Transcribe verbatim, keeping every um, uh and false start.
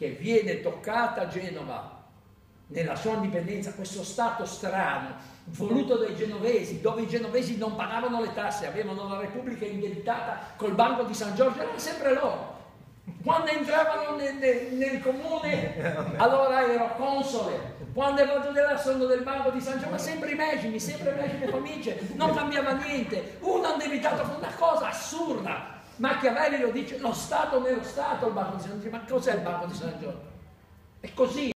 che viene toccata Genova nella sua indipendenza, questo Stato strano, voluto dai genovesi, dove i genovesi non pagavano le tasse, avevano la Repubblica indebitata col Banco di San Giorgio, erano sempre loro. Quando entravano nel, nel, nel comune, allora ero console. Quando è venuto dell'assondo del Banco di San Giorgio, sempre i Megimi, sempre i Megimi famiglie, non cambiava niente. Uno indebitato con una cosa assurda. Machiavelli lo dice, lo Stato nello Stato il Banco di San Giorgio. Ma cos'è il Banco di San Giorgio? È così.